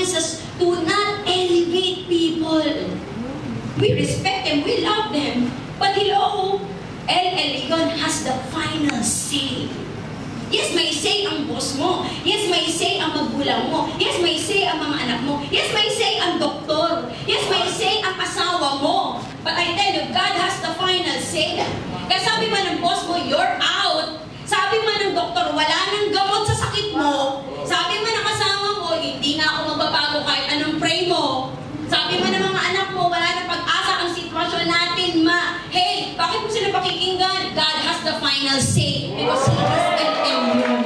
reminds us to not elevate people. We respect them, we love them. But hello, Elyon has the final say. Yes, may say ang boss mo. Yes, may say ang magulang mo. Yes, may say ang mga anak mo. Yes, may say ang doktor. Yes, may say ang asawa mo. But I tell you, God has the final say. Kaya sabi man ng boss mo, you're out. Sabi man ng doktor, wala nang gamot sa sakit mo. Sabi man ng asawa mo, hindi na ako magbabago kahit anong pray mo. Sabi man ng mga anak mo, wala nang pag-asa ang sitwasyon natin, ma. Hey, bakit mo sila pakikinggan? God has the final say. Because He is Elyon.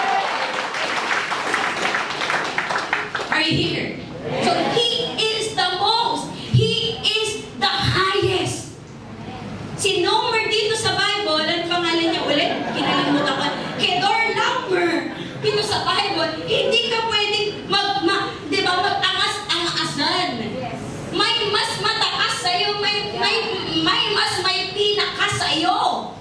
Are you here? So He is the most. He is the highest. Si Nomer dito sa Bible, ang pangalan niya ulit, kinalimutan ko, Kedorlaomer. Dito sa Bible, hindi ka pwedeng mag-angas-angasan. May mas mataas sa'yo, may mas pinaka sa'yo.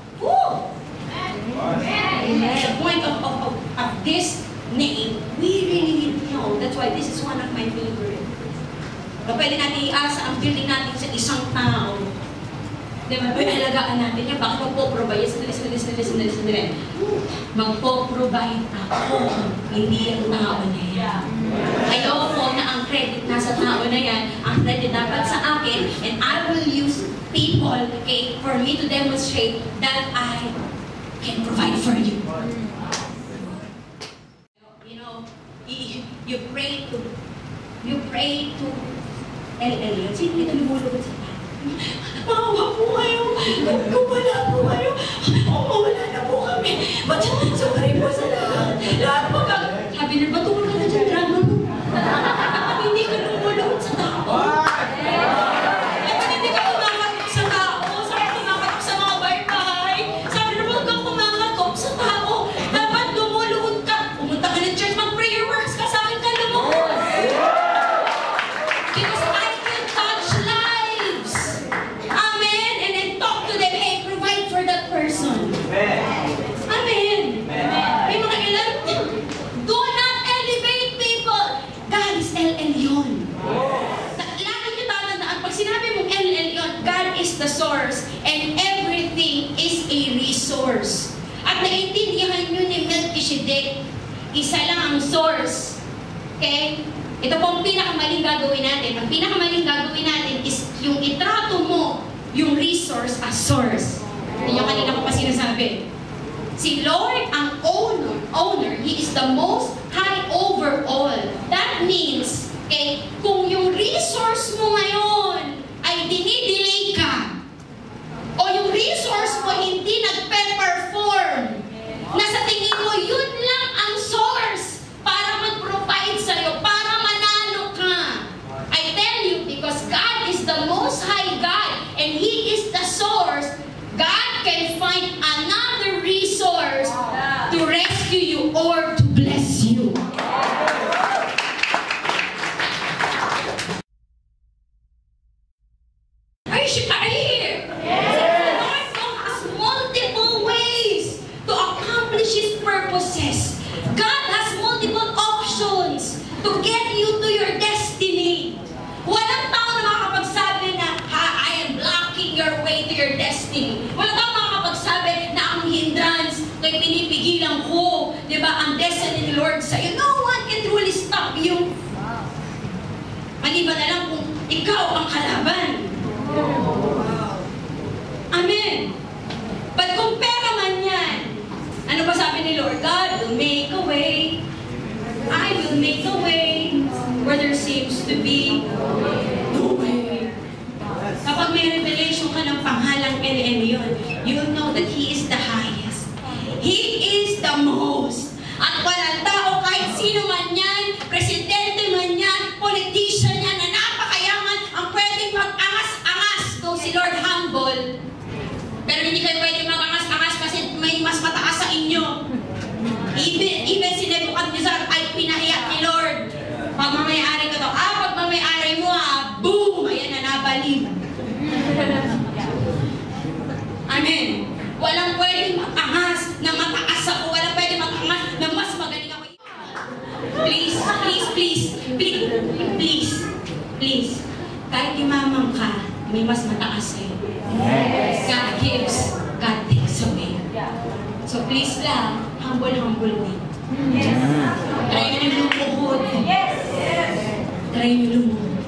The point of this name, we really need to know. That's why this is one of my favorite. Pwede natin iasa ang building natin sa isang tao. Diba? Alagaan natin yan. Bakit magpo-provide? Sandali. Magpo-provide ako. Hindi ang tao na yan. Ayoko na ang credit nasa tao na yan. Ang credit dapat sa akin. And I will use people, okay, for me to demonstrate that I can provide for you. You know, you pray to Elyon. Sino ito lumulugod sa tayo? Maawa po kayo. Kung wala po kayo, mawala na po kami. But sorry po sa lahat. Lahat po ka. Sabi na, batulog ka na dyan, drama mo. Hindi ka lumulugod sa tao. Hindi ka kumakatok sa tao. Sabi kumakatok sa mga bahay-bahay. Sabi na, huwag kang kumakatok sa tao. Dapat lumulugod ka. Pumunta ka ng church, mag-prayer works ka sa akin ka lumulugod. Because I can touch lives. Amen. And then talk to them. Hey, provide for that person. Amen. May mga ilan. Do not elevate people. God is Elyon. Lagi nyo tatandaan, pag sinabi mong Elyon, God is the source and everything is a resource. At naiintindihan nyo ni Melchizedek, isa lang ang source. Okay? Ito po ang pinakamaling gagawin natin. Ang pinakamaling gagawin natin is yung itrato mo yung resource as source. Ito yung kanina ko pa sinasabi. Si Lord ang owner. He is the most high over all. That means, okay, kung yung resource mo ngayon ay dinidelay ka, o yung resource mo hindi nagpe-perform, na sa tingin mo yun lang ang source para mag-provide sa'yo, para manalo ka. I tell you, because God is the most high God, and He is the source, God can find another resource to rescue you or to bless you. Are you here? Yes. The Lord has multiple ways to accomplish His purposes. God has multiple options to get you to your destiny. Walang tao na makakapagsabi na, I am blocking your way to your destiny. Walang tao makakapagsabi na ang hindrance ay pinipigilan ko, di ba, ang destiny ni Lord sa'yo. No one can truly stop you. Maliban na lang kung ikaw ang kalaban. Amen. But kung pera man yan, ano ba sabi ni Lord? God will make a way. I will make a way where there seems to be no way. Kapag may revelation ka ng panghalang Elyon, you will know that He is the highest. He is the most. At walang tao, kahit sino man yan, presidente man yan, politician yan, na napakayaman, ang pwedeng mag-angas-angas. Though si Lord humble, pero hindi kayo pwedeng mag-angas-angas kasi may mas mataas sa inyo. Even si Nebuchadnezzar ay pinahiyak ni Lord. Pagmamayari ko to, pagmamayari mo boom! Ayan na, nabalib. Amen. Walang Please, please, kahit imamang ka, may mas mataas sa'yo. God gives, God takes away. So please lang, humble din. Try nyo lumuhod. Try nyo lumuhod.